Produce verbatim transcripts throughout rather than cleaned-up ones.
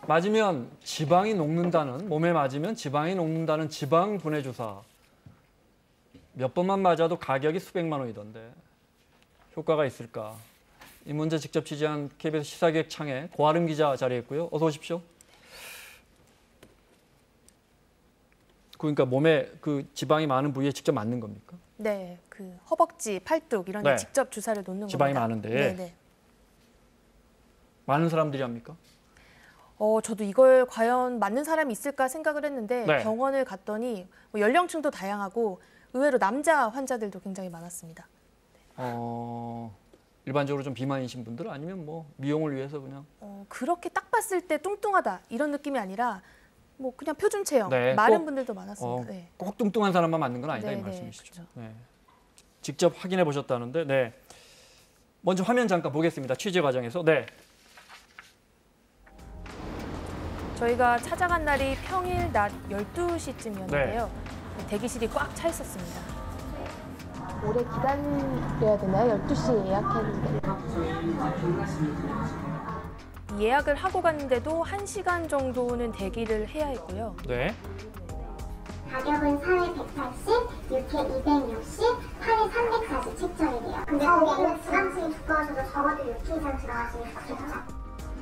맞으면 지방이 녹는다는, 몸에 맞으면 지방이 녹는다는 지방 분해 주사. 몇 번만 맞아도 가격이 수백만 원이던데 효과가 있을까? 이 문제 직접 취재한 케이비에스 시사기획 창의 고아름 기자 자리했고요. 어서 오십시오. 그러니까 몸에 그 지방이 많은 부위에 직접 맞는 겁니까? 네, 그 허벅지, 팔뚝 이런 데 네. 직접 주사를 놓는 지방이 겁니다. 많은데. 네네. 많은 사람들이 합니까? 어, 저도 이걸 과연 맞는 사람이 있을까 생각을 했는데 네. 병원을 갔더니 뭐 연령층도 다양하고 의외로 남자 환자들도 굉장히 많았습니다. 어, 일반적으로 좀 비만이신 분들 아니면 뭐 미용을 위해서 그냥? 어, 그렇게 딱 봤을 때 뚱뚱하다 이런 느낌이 아니라 뭐 그냥 표준 체형, 네, 마른 꼭, 분들도 많았습니다. 어, 네. 꼭 뚱뚱한 사람만 맞는 건 아니다 네, 이 말씀이시죠? 네, 네. 직접 확인해 보셨다는데, 네. 먼저 화면 잠깐 보겠습니다. 취재 과정에서. 네. 저희가 찾아간 날이 평일 낮 열두 시쯤이었는데요. 네. 대기실이 꽉 차 있었습니다. 오래 기다려야 되나요? 열두 시에 예약했는데. 예약을 하고 갔는데도 한 시간 정도는 대기를 해야 했고요. 네. 가격은 사회 백팔십, 육회 이백육십, 팔에 삼백사십 책정이래요. 근데 거기는 지방층이 두꺼워져서 적어도 육 회 이상 들어가시면 좋겠죠.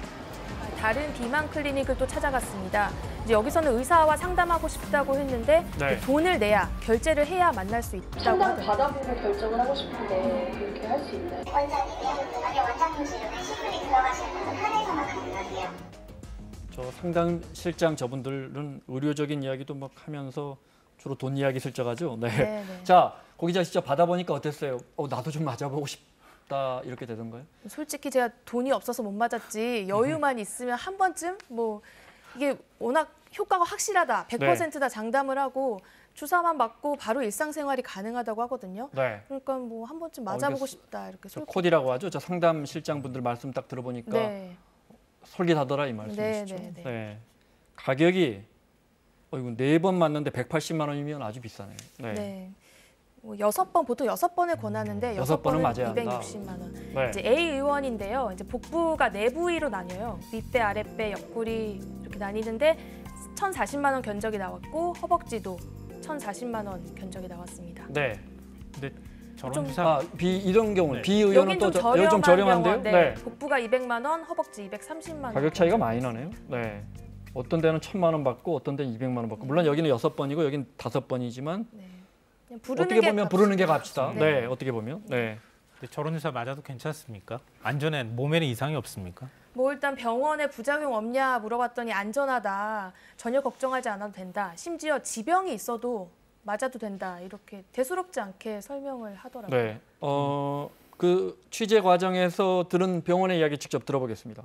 다른 비만 클리닉을 또 찾아갔습니다. 이제 여기서는 의사와 상담하고 싶다고 했는데 네. 돈을 내야 결제를 해야 만날 수 있다고 상담 하더라고요. 받아보고 결정을 하고 싶은데 그렇게 할 수 있나요? 원장님이 만약에 원장님실에 시술이 들어가시는 분은 한해서만 가능하세요. 저 상담 실장 저분들은 의료적인 이야기도 막 하면서 주로 돈 이야기 슬쩍 하죠. 네. 네, 네. 자, 고 기자 직접 받아보니까 어땠어요? 어, 나도 좀 맞아보고 싶다 이렇게 되던가요? 솔직히 제가 돈이 없어서 못 맞았지 여유만 있으면 한 번쯤 뭐 이게 워낙 효과가 확실하다, 백 퍼센트다 장담을 하고 주사만 맞고 바로 일상생활이 가능하다고 하거든요. 네. 그러니까 뭐 한 번쯤 맞아보고 어, 싶다 이렇게 저 솔직히. 코디라고 하죠. 저 상담 실장분들 말씀 딱 들어보니까 네. 솔깃하더라 이 말씀이시죠. 네, 네, 네. 네. 가격이 어, 이거 네 번 맞는데 백팔십만 원이면 아주 비싸네요. 네. 네. 뭐 여섯 번 보통 여섯 번을 권하는데 여섯 여섯 번은 번은 맞아야 한다. 이백육십만 원. 네. 이제 A 의원인데요. 이제 복부가 네 부위로 나뉘어요. 윗배, 아랫배, 옆구리 이렇게 나뉘는데 천사십만 원 견적이 나왔고 허벅지도 천사십만 원 견적이 나왔습니다. 네. 근데 저런 좀- 기사 아, 비 이런 경우 네. 비 의원은 여긴 또 좀 저- 여기 좀 저렴한 저렴한데요? 병원, 네. 네. 복부가 이백만 원, 허벅지 이백삼십만 원. 가격 차이가 많이 나네요. 네. 어떤 데는 천만 원 받고 어떤 데는 이백만 원 받고 물론 여기는 여섯 번이고 여기는 다섯 번이지만 네. 그냥 부르는 어떻게 게 보면 값- 부르는 게 값이다. 네. 네. 어떻게 보면. 네. 근데 저런 기사 맞아도 괜찮습니까? 안전에 몸에는 이상이 없습니까? 뭐 일단 병원에 부작용 없냐 물어봤더니 안전하다. 전혀 걱정하지 않아도 된다. 심지어 지병이 있어도 맞아도 된다. 이렇게 대수롭지 않게 설명을 하더라고요. 네. 어, 그 취재 과정에서 들은 병원의 이야기 직접 들어보겠습니다.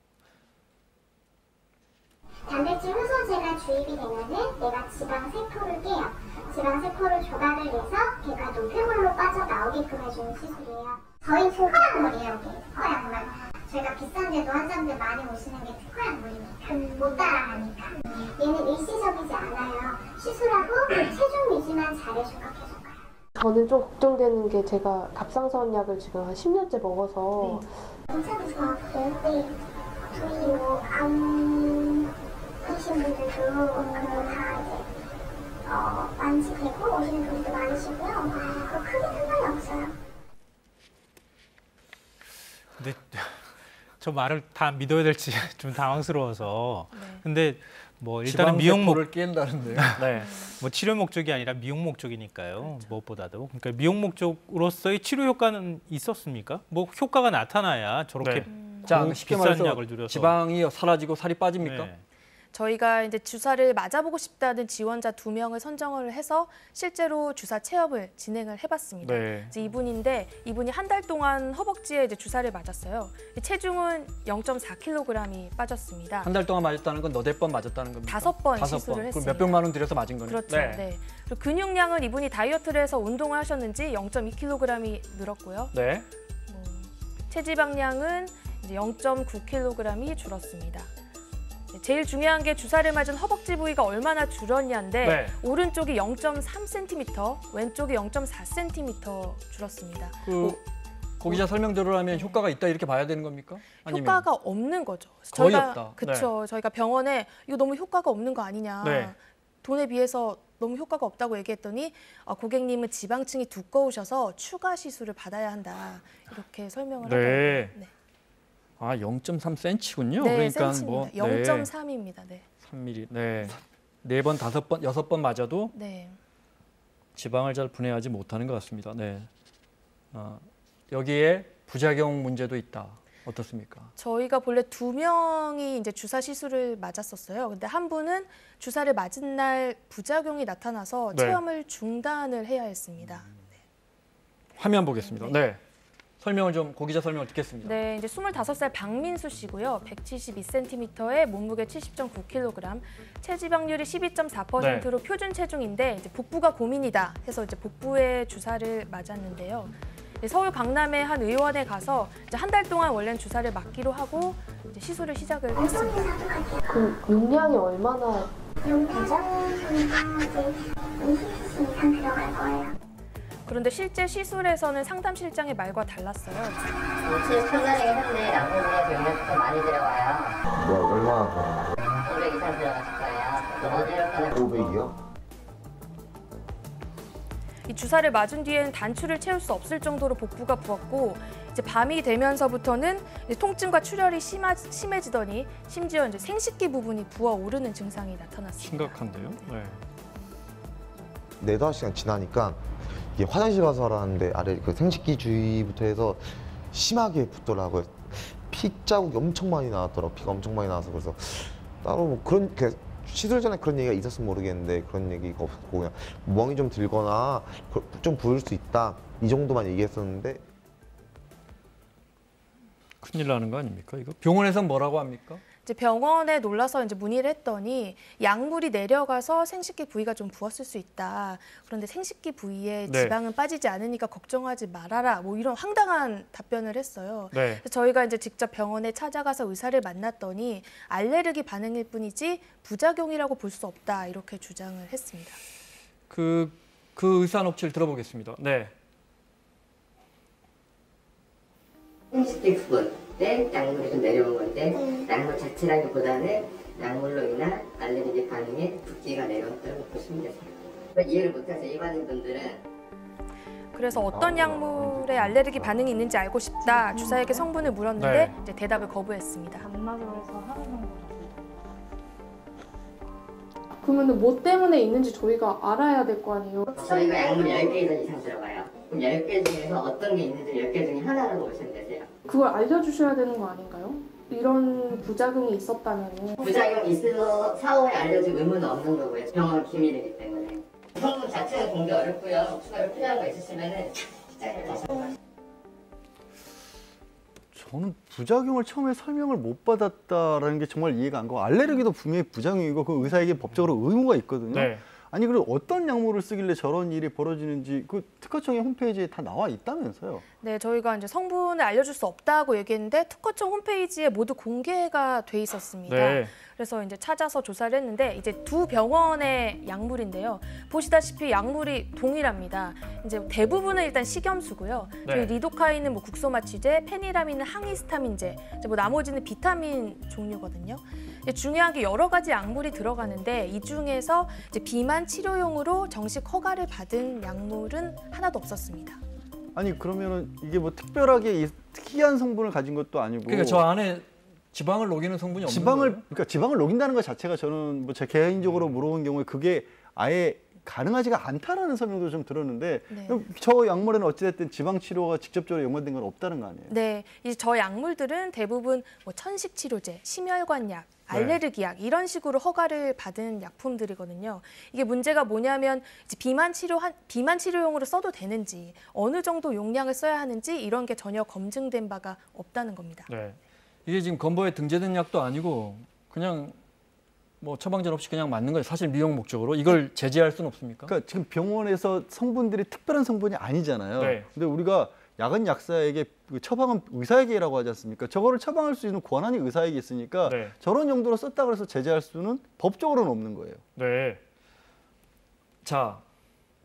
단백질 효소제가 주입이 되면은 내가 지방 세포를 깨요. 지방 세포를 조각을 내서 배가 노폐물로 빠져나오게끔 해주는 시술이에요. 저희 특허약물이에요. 이게 특허약물. 저희가 비싼데도 환자분들 많이 오시는 게 특허약물이니까 못 따라가니까. 얘는 일시적이지 않아요. 시술하고 체중 유지만 잘해줄 것 해줄 거예요. 저는 좀 걱정되는 게 제가 갑상선 약을 지금 한 십 년째 먹어서 괜찮으신 것 같아요. 네. 저희 뭐 암... 이신 분들도 그다 이제 어, 완치되고 오시는 분들도 많으시고요. 그 크게 상관이 없어요. 근데 저 말을 다 믿어야 될지 좀 당황스러워서. 네. 근데 뭐 일단은 미용 목 지방세포를 깬다는데요. 네. 뭐 치료 목적이 아니라 미용 목적이니까요. 그렇죠. 무엇보다도. 그러니까 미용 목적으로서의 치료 효과는 있었습니까? 뭐 효과가 나타나야 저렇게 네. 자, 고- 쉽게 비싼 말해서 약을 줄여서 지방이 사라지고 살이 빠집니까? 네. 저희가 이제 주사를 맞아보고 싶다는 지원자 두 명을 선정을 해서 실제로 주사 체험을 진행을 해봤습니다. 네. 그래서 이분인데 이분이 한 달 동안 허벅지에 이제 주사를 맞았어요. 체중은 영 점 사 킬로그램이 빠졌습니다. 한 달 동안 맞았다는 건 너댓 번 맞았다는 겁니까? 다섯 번 다섯 시술을 번. 그럼 했습니다. 몇백만 원 들여서 맞은 거네요. 그렇죠. 네. 그리고 근육량은 이분이 다이어트를 해서 운동을 하셨는지 영 점 이 킬로그램이 늘었고요. 네. 뭐, 체지방량은 이제 영 점 구 킬로그램이 줄었습니다. 제일 중요한 게 주사를 맞은 허벅지 부위가 얼마나 줄었냐인데 네. 오른쪽이 영 점 삼 센티미터, 왼쪽이 영 점 사 센티미터 줄었습니다. 그 고기자 설명대로라면 효과가 있다 이렇게 봐야 되는 겁니까? 아니면 효과가 없는 거죠. 거의 저희가, 없다. 그렇죠. 네. 저희가 병원에 이거 너무 효과가 없는 거 아니냐. 네. 돈에 비해서 너무 효과가 없다고 얘기했더니 아, 고객님은 지방층이 두꺼우셔서 추가 시술을 받아야 한다. 이렇게 설명을 네. 하더라고요. 네. 아 영 점 삼 센티미터군요. 네, 그러니까 센치입니다. 뭐 영 점 삼입니다. 네. 삼 밀리미터. 네. 네 번, 다섯 번, 여섯 번 맞아도 네. 지방을 잘 분해하지 못하는 것 같습니다. 네. 어, 여기에 부작용 문제도 있다. 어떻습니까? 저희가 본래 두 명이 이제 주사 시술을 맞았었어요. 근데 한 분은 주사를 맞은 날 부작용이 나타나서 네. 체험을 중단을 해야 했습니다. 화면 보겠습니다. 네. 설명을 좀 고기자 설명을 듣겠습니다. 네, 이제 스물다섯 살 박민수 씨고요. 백칠십이 센티미터에 몸무게 칠십 점 구 킬로그램, 체지방률이 십이 점 사 퍼센트로 네. 표준 체중인데 이제 복부가 고민이다 해서 이제 복부에 주사를 맞았는데요. 네, 서울 강남의 한 의원에 가서 이제 한 달 동안 원래는 주사를 맞기로 하고 이제 시술을 시작을 했습니다. 그 용량이 얼마나 용 대장소니까 이제 이십 시간 이상 들어갈 거예요. 그런데 실제 시술에서는 상담실장의 말과 달랐어요. 칠 천만이긴 한데 남부분에서 용량이 좀 많이 들어가요. 뭐 얼마나 오백 이상 들어갔을 거예요. 어디로 오백이요? 이 주사를 맞은 뒤에는 단추를 채울 수 없을 정도로 복부가 부었고 이제 밤이 되면서부터는 이제 통증과 출혈이 심하, 심해지더니 심지어 이제 생식기 부분이 부어오르는 증상이 나타났습니다. 심각한데요. 네. 네다섯 시간 지나니까 이게 화장실 가서 하라는데 아래 그 생식기 주위부터 해서 심하게 붓더라고요. 피 자국이 엄청 많이 나왔더라고. 피가 엄청 많이 나와서 그래서 따로 뭐 그런 그 시술 전에 그런 얘기가 있었으면 모르겠는데 그런 얘기가 없었고 그냥 멍이 좀 들거나 좀 부을 수 있다 이 정도만 얘기했었는데 큰일 나는 거 아닙니까? 이거 병원에서 뭐라고 합니까? 이제 병원에 놀라서 이제 문의를 했더니 약물이 내려가서 생식기 부위가 좀 부었을 수 있다. 그런데 생식기 부위에 네. 지방은 빠지지 않으니까 걱정하지 말아라. 뭐 이런 황당한 답변을 했어요. 네. 그래서 저희가 이제 직접 병원에 찾아가서 의사를 만났더니 알레르기 반응일 뿐이지 부작용이라고 볼 수 없다. 이렇게 주장을 했습니다. 그, 그 의사 녹취를 들어보겠습니다. 네. 스틱스폰 때 약물이 좀 내려온 건데 약물 자체라기보다는 약물로 인한 알레르기 반응에 붓기가 내려왔다고 보시면 되세요. 이해를 못해서 일반인 분들은 그래서 어떤 약물에 알레르기 반응이 있는지 알고 싶다. 주사에게 성분을 물었는데 네. 이제 대답을 거부했습니다. 반막으로 해서 하는 정도. 그러면 뭐 때문에 있는지 저희가 알아야 될 거 아니에요? 저희가 약물 열 개 이상 들어가요. 그럼 열 개 중에서 어떤 게 있는지 열 개 중에 하나라고 보시면 되세요. 그걸 알려주셔야 되는 거 아닌가요? 이런 부작용이 있었다면은 부작용이 있어서 사후에 알려줄 의무는 없는 거고요. 병원 기밀이기 때문에. 성분 자체는 공개 어렵고요. 추가로 필요한 거 있으시면은 시장에 가셔서. 저는 부작용을 처음에 설명을 못 받았다라는 게 정말 이해가 안 가고 알레르기도 분명히 부작용이고 그 의사에게 법적으로 의무가 있거든요. 네. 아니 그리고 어떤 약물을 쓰길래 저런 일이 벌어지는지 그 특허청의 홈페이지에 다 나와 있다면서요. 네, 저희가 이제 성분을 알려줄 수 없다고 얘기했는데 특허청 홈페이지에 모두 공개가 돼 있었습니다. 네. 그래서 이제 찾아서 조사를 했는데 이제 두 병원의 약물인데요. 보시다시피 약물이 동일합니다. 이제 대부분은 일단 식염수고요. 네. 저희 리도카인은 뭐 국소마취제, 페니라민은 항히스타민제, 이제 뭐 나머지는 비타민 종류거든요. 이제 중요한 게 여러 가지 약물이 들어가는데 이 중에서 이제 비만 치료용으로 정식 허가를 받은 약물은 하나도 없었습니다. 아니 그러면은 이게 뭐 특별하게 이 특이한 성분을 가진 것도 아니고 그러니까 저 안에 지방을 녹이는 성분이 없는 지방을 거예요? 그러니까 지방을 녹인다는 것 자체가 저는 뭐 제 개인적으로 물어본 경우에 그게 아예 가능하지가 않다라는 설명도 좀 들었는데 네. 저 약물에는 어찌됐든 지방 치료가 직접적으로 연관된 건 없다는 거 아니에요? 네, 이제 저 약물들은 대부분 뭐 천식 치료제, 심혈관약, 알레르기약 이런 식으로 허가를 받은 약품들이거든요. 이게 문제가 뭐냐면 이제 비만 치료 한 비만 치료용으로 써도 되는지 어느 정도 용량을 써야 하는지 이런 게 전혀 검증된 바가 없다는 겁니다. 네. 이게 지금 건보에 등재된 약도 아니고 그냥 뭐 처방전 없이 그냥 맞는 거예요. 사실 미용 목적으로 이걸 제재할 수는 없습니까? 그러니까 지금 병원에서 성분들이 특별한 성분이 아니잖아요. 네. 근데 우리가 약은 약사에게 그 처방은 의사에게라고 하지 않습니까? 저거를 처방할 수 있는 권한이 의사에게 있으니까 네. 저런 용도로 썼다 그래서 제재할 수는 법적으로는 없는 거예요. 네. 자,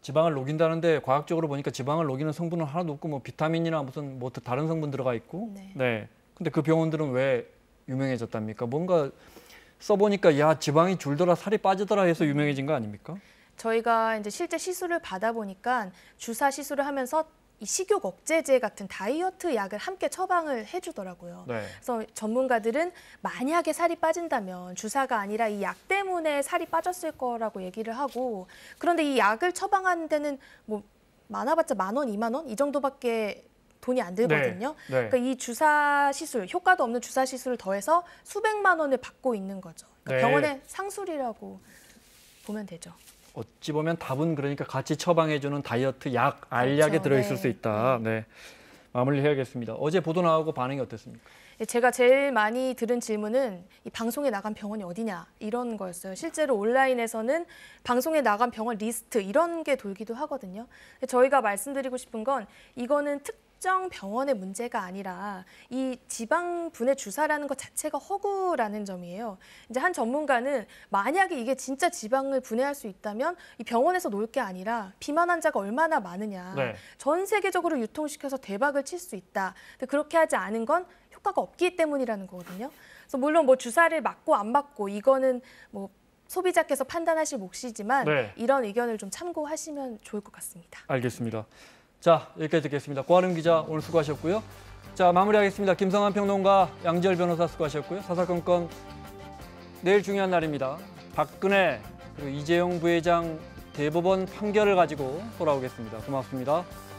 지방을 녹인다는데 과학적으로 보니까 지방을 녹이는 성분은 하나도 없고 뭐 비타민이나 무슨 뭐 다른 성분 들어가 있고. 네. 네. 근데 그 병원들은 왜 유명해졌답니까? 뭔가 써보니까 야 지방이 줄더라 살이 빠지더라 해서 유명해진 거 아닙니까? 저희가 이제 실제 시술을 받아보니까 주사 시술을 하면서 이 식욕 억제제 같은 다이어트 약을 함께 처방을 해주더라고요. 네. 그래서 전문가들은 만약에 살이 빠진다면 주사가 아니라 이 약 때문에 살이 빠졌을 거라고 얘기를 하고, 그런데 이 약을 처방하는 데는 뭐 많아봤자 만 원, 이만 원 이 정도밖에 돈이 안 들거든요. 네. 네. 그러니까 이 주사 시술, 효과도 없는 주사 시술을 더해서 수백만 원을 받고 있는 거죠. 그러니까 네. 병원의 상술이라고 보면 되죠. 어찌 보면 답은 그러니까 같이 처방해주는 다이어트 약, 알약에 그렇죠. 들어있을 네. 수 있다. 네. 마무리해야겠습니다. 어제 보도 나오고 반응이 어땠습니까? 제가 제일 많이 들은 질문은 이 방송에 나간 병원이 어디냐 이런 거였어요. 실제로 온라인에서는 방송에 나간 병원 리스트 이런 게 돌기도 하거든요. 저희가 말씀드리고 싶은 건 이거는 특정 병원의 문제가 아니라 이 지방 분해 주사라는 것 자체가 허구라는 점이에요. 이제 한 전문가는 만약에 이게 진짜 지방을 분해할 수 있다면 이 병원에서 놓을 게 아니라 비만 환자가 얼마나 많으냐. 네. 전 세계적으로 유통시켜서 대박을 칠 수 있다. 근데 그렇게 하지 않은 건 효과가 없기 때문이라는 거거든요. 그래서 물론 뭐 주사를 맞고 안 맞고 이거는 뭐 소비자께서 판단하실 몫이지만 네. 이런 의견을 좀 참고하시면 좋을 것 같습니다. 알겠습니다. 자, 여기까지 듣겠습니다. 고아름 기자 오늘 수고하셨고요. 자, 마무리하겠습니다. 김성환 평론가, 양지열 변호사 수고하셨고요. 사사건건 내일 중요한 날입니다. 박근혜 그리고 이재용 부회장 대법원 판결을 가지고 돌아오겠습니다. 고맙습니다.